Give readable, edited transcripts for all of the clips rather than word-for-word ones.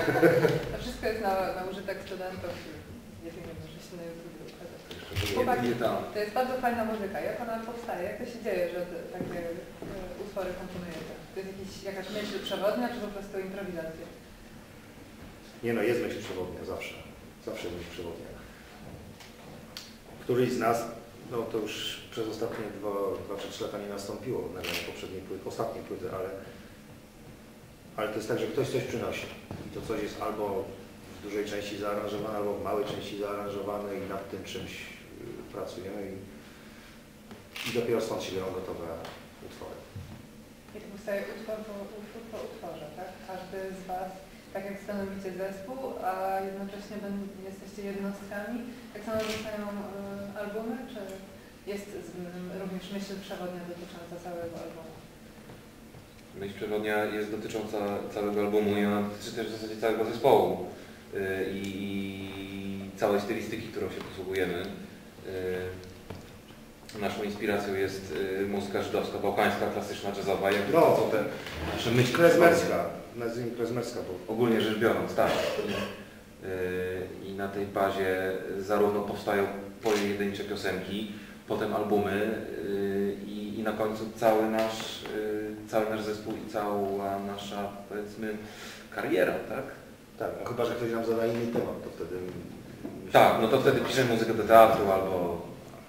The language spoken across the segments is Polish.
To wszystko jest na użytek studentów. Jedynie może się na YouTube ukazać. To jest bardzo fajna muzyka. Jak ona powstaje? Jak to się dzieje, że takie utwory komponujecie? To jest jakaś myśl przewodnia, czy po prostu improwizacja? Nie no, jest myśl przewodnia, zawsze. Zawsze myśl przewodnia. Któryś z nas, no to już przez ostatnie 2 czy 3 lata nie nastąpiło nagranie poprzedniej płyty, ostatniej płyty, ale to jest tak, że ktoś coś przynosi. I to coś jest albo w dużej części zaaranżowane, albo w małej części zaaranżowane i nad tym czymś pracujemy i dopiero stąd się biorą gotowe utwory. I to powstaje utwór po utworze, tak? Każdy z Was, tak jak stanowicie zespół, a jednocześnie jesteście jednostkami, tak samo powstają albumy, czy jest również myśl przewodnia dotycząca całego albumu? Myśl przewodnia jest dotycząca całego albumu i ona dotyczy też w zasadzie całego zespołu i całej stylistyki, którą się posługujemy. Naszą inspiracją jest muzyka żydowska, bałkańska, klasyczna, jazzowa, jak to są te nasze myśli Klezmerska, nazwijmy klezmerska, bo ogólnie rzecz biorąc, tak. I na tej bazie zarówno powstają pojedyncze piosenki, potem albumy i na końcu cały nasz zespół i cała nasza, powiedzmy, kariera, tak? tak, no chyba że ktoś nam zada inny temat, to wtedy... Tak, no to wtedy piszemy muzykę do teatru albo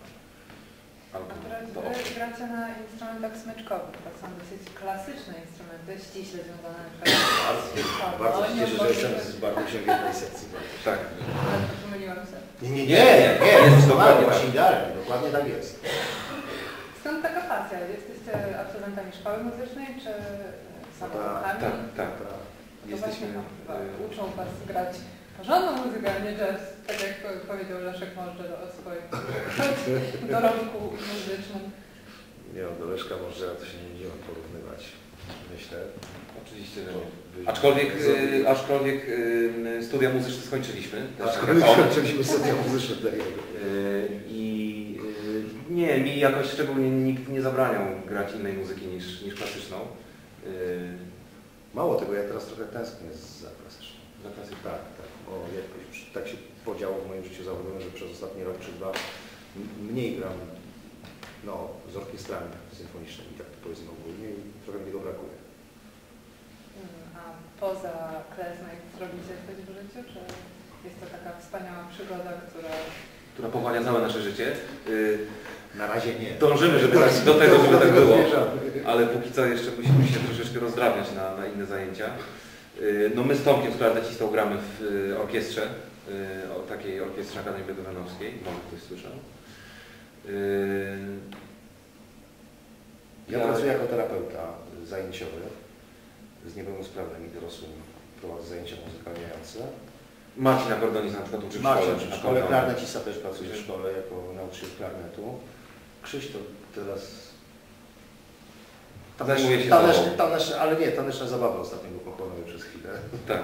Wy gracie na instrumentach smyczkowych, to są dosyć klasyczne instrumenty, ściśle związane Bardzo się cieszę, że jestem z Bartosiem w jednej sekcji. tak. Pomyliłam się. Nie, jest dokładnie, właśnie idealnie, dokładnie tak jest. Skąd taka pasja? Jesteście absolwentami szkoły muzycznej, czy samorządami? Tak. Jesteśmy... Uczą Was grać porządną muzykę, a nie jazz, tak jak powiedział Leszek Możdżer o swoim dorobku muzycznym. Nie, do Leszka Możdżera to się nie będziemy porównywać, myślę. Oczywiście, że nie. Aczkolwiek studia muzyczne skończyliśmy. Skończyliśmy studia muzyczne. Nie, mi jakoś szczególnie nikt nie zabraniał grać innej muzyki niż klasyczną. Mało tego, ja teraz trochę tęsknię za klasyczną. Za klasyczną. Tak. Bo jakoś tak się podziało w moim życiu zawodowym, że przez ostatni rok czy 2 mniej gram z orkiestrami symfonicznymi, tak to powiedzmy ogólnie i trochę mi tego brakuje. A poza Klezmerem robicie coś w życiu, czy jest to taka wspaniała przygoda, która pochłania całe nasze życie? Na razie nie. Dążymy do tego, żeby tak było, ale póki co jeszcze musimy się troszeczkę rozdrabniać na inne zajęcia. No my z Tomkiem, z klarnecistą, gramy w orkiestrze, takiej orkiestrze Akademii Beethovenowskiej, może ktoś słyszał. Ja pracuję jako terapeuta zajęciowy z niepełnosprawnymi dorosłymi, prowadzę zajęcia muzykalniające. Marcin Akordonis na przykład uczy w szkole. Klarnecista też pracuje w szkole jako nauczyciel klarnetu. Krzysztof teraz... Taneczna zabawa ostatnio był pochłonął przez chwilę. Tak.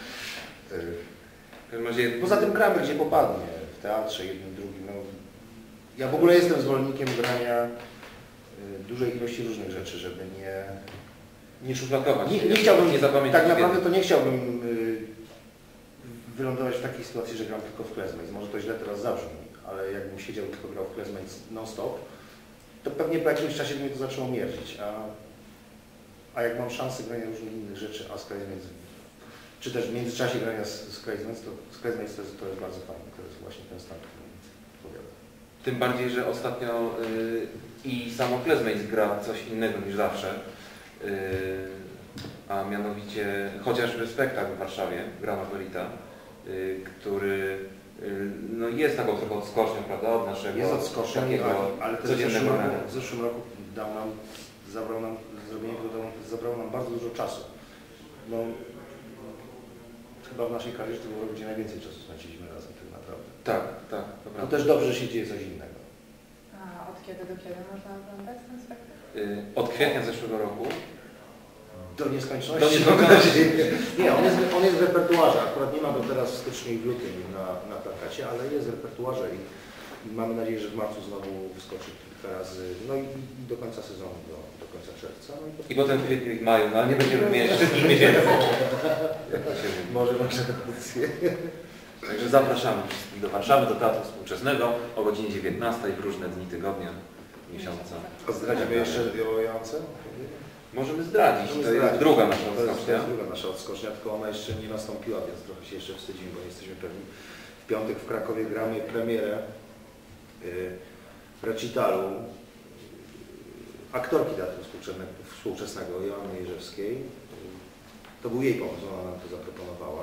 Poza tym gramy gdzie popadnie, w teatrze, jednym, drugim. No. Ja w ogóle jestem zwolennikiem grania dużej ilości różnych rzeczy, żeby nie szufladkować. Nie chciałbym, nie zapamiętać. tak naprawdę to nie chciałbym wylądować w takiej sytuacji, że gram tylko w klezmer. Może to źle teraz zabrzmi, ale jakbym siedział i tylko grał w klezmer non-stop, to pewnie po jakimś czasie mnie to zaczęło mierdzić. A jak mam szansę grania różnych innych rzeczy, a Skrajzmec, czy też w międzyczasie grania z Skrajzmec, to jest bardzo fajne. To jest właśnie ten stan, który odpowiada. Tym bardziej, że ostatnio i samo Klezmec gra coś innego niż zawsze. A mianowicie chociażby spektakl w Warszawie, Grama Verita, który jest taką trochę odskocznią, prawda, od naszego takiego ale codziennego grania. W zeszłym roku zrobienie tego zabrało nam bardzo dużo czasu. No, chyba w naszej karierze to było rok, gdzie najwięcej czasu spędziliśmy razem tak naprawdę. Tak. To też dobrze, że się dzieje coś innego. A od kiedy do kiedy można oglądać ten spektakl? Od kwietnia zeszłego roku. Do nieskończoności. Nie, on jest w repertuarze. Akurat nie ma go teraz w styczniu i w lutym na plakacie, ale jest w repertuarze i mamy nadzieję, że w marcu znowu wyskoczy teraz, no i do końca sezonu, do końca czerwca. No I potem w kwietniu i maju, no ale nie będziemy wymieniać wszystkich miesięcy. Może rację. Także zapraszamy wszystkich do Warszawy, do Teatru Współczesnego o godzinie 19 w różne dni tygodnia, miesiąca. A zdradzimy jeszcze o Jance? Możemy zdradzić, to jest druga nasza To jest odskocznia. druga nasza odskocznia, tylko ona jeszcze nie nastąpiła, więc trochę się jeszcze wstydzimy, bo nie jesteśmy pewni. W piątek w Krakowie gramy premierę recitalu aktorki Teatru Współczesnego Joanny Jerzewskiej. To był jej pomysł, ona nam to zaproponowała.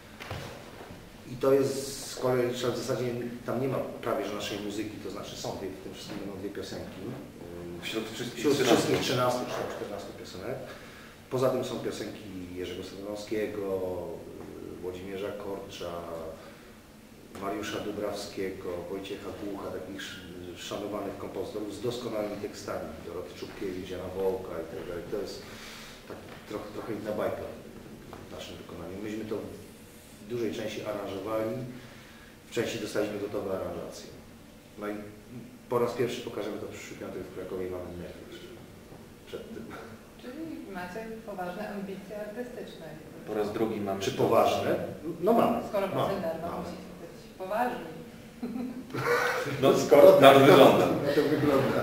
I to jest z kolei, w zasadzie tam nie ma prawie że naszej muzyki, to znaczy są w tym wszystkim będą dwie piosenki. Wśród wszystkich Wśród 13. wszystkich 13 czy 14 piosenek. Poza tym są piosenki Jerzego Sadonowskiego, Włodzimierza Korcza, Mariusza Dubrawskiego, Wojciecha Głucha, takich szanowanych kompozytorów z doskonałymi tekstami, Doroty Czubkiewicz, Jana Wołka i tak dalej. To jest tak, trochę inna bajka w naszym wykonaniu. Myśmy to w dużej części aranżowali, w części dostaliśmy gotowe aranżacje. No i po raz pierwszy pokażemy to w przyszły piątek w Krakowie, mamy Netflix przed tym. Czyli macie poważne ambicje artystyczne. Po raz drugi mamy... Czy poważne? No mamy. Skoro mamy, Nerwa musicie być poważni. No skoro tak wygląda. To wygląda.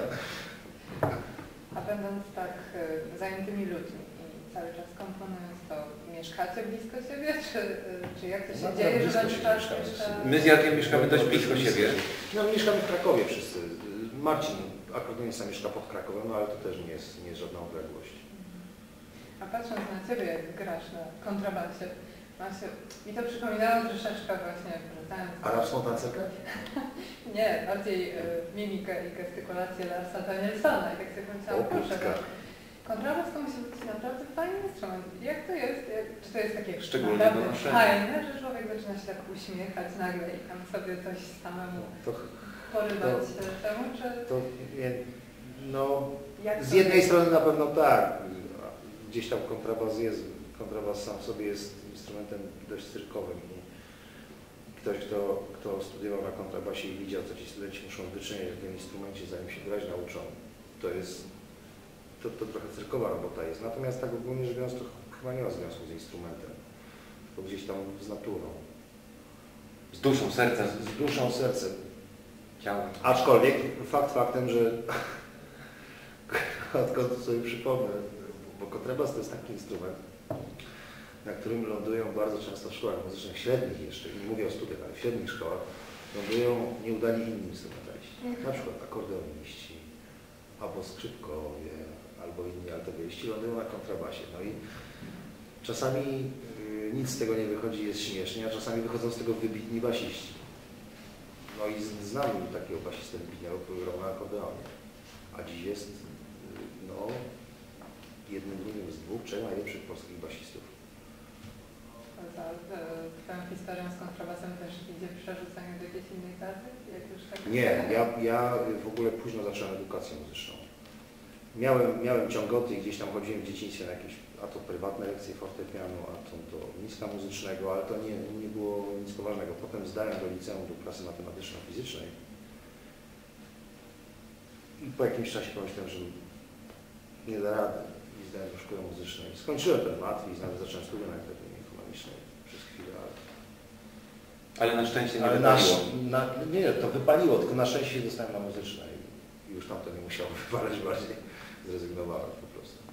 A będąc tak zajętymi ludźmi i cały czas komponując to, mieszkacie blisko siebie? Czy jak to się No, dzieje, blisko że siebie czas mieszkamy. mieszka... My z Jarkiem mieszkamy dość blisko siebie. No mieszkamy w Krakowie wszyscy. Marcin, akordeonista, mieszka pod Krakowem, no ale to też nie jest żadna odległość. A patrząc na Ciebie, jak grasz na kontrabasie, mi to przypominało troszeczkę właśnie, wracając... Arabską tancerkę? Nie, bardziej mimikę i gestykulację Larsa Danielsona. I tak sobie pomyślałam, proszę, kontrabas to musi być naprawdę fajny instrument. Jak to jest? Czy to jest takie szczególnie naprawdę do noszenia. fajne, że człowiek zaczyna się tak uśmiechać nagle i tam sobie coś samemu porywać temu, czy No, jak z to jednej jest? strony na pewno tak. Gdzieś tam kontrabas sam w sobie jest instrumentem dość cyrkowym i ktoś, kto studiował na kontrabasie i widział, co ci studenci muszą wyczyniać w tym instrumencie, zanim się grać nauczą, to trochę cyrkowa robota jest. Natomiast tak ogólnie rzecz biorąc, to chyba nie ma związku z instrumentem, tylko gdzieś tam z naturą. Z duszą, sercem. Z duszą, sercem. Ciałem. Aczkolwiek fakt faktem, że odkąd sobie przypomnę, bo kontrabas to jest taki instrument, na którym lądują bardzo często w szkołach muzycznych, średnich jeszcze, nie mówię o studiach, ale w średnich szkołach, lądują nieudani inni instrumentaliści. Na przykład akordeoniści, albo skrzypkowie, albo inni altowieści lądują na kontrabasie. No i czasami nic z tego nie wychodzi, jest śmiesznie, a czasami wychodzą z tego wybitni basiści. No i znam takiego basistę wybitnego, który grał na akordeonie. A dziś jest jednym z dwóch, trzech najlepszych polskich basistów. Za Twoją historią z kontrabasem też idzie przerzucenie do jakiejś innej fazy? Jak już tak... Nie, ja w ogóle późno zacząłem edukację muzyczną. Miałem ciągoty i gdzieś tam chodziłem w dzieciństwie na jakieś, a to prywatne lekcje fortepianu, a to mistrza muzycznego, ale to nie było nic poważnego. Potem zdałem do liceum, do klasy matematyczno-fizycznej i po jakimś czasie pomyślałem, że nie da rady i zdałem do szkoły muzycznej. Skończyłem ten mat i nawet zacząłem studia na Akademii Ekonomicznej przez chwilę, Ale na szczęście nie ale wypaliło. nie, to wypaliło, tylko na szczęście dostałem na muzycznej i już tam to nie musiało wypalać bardziej. Zrezygnowałem po prostu.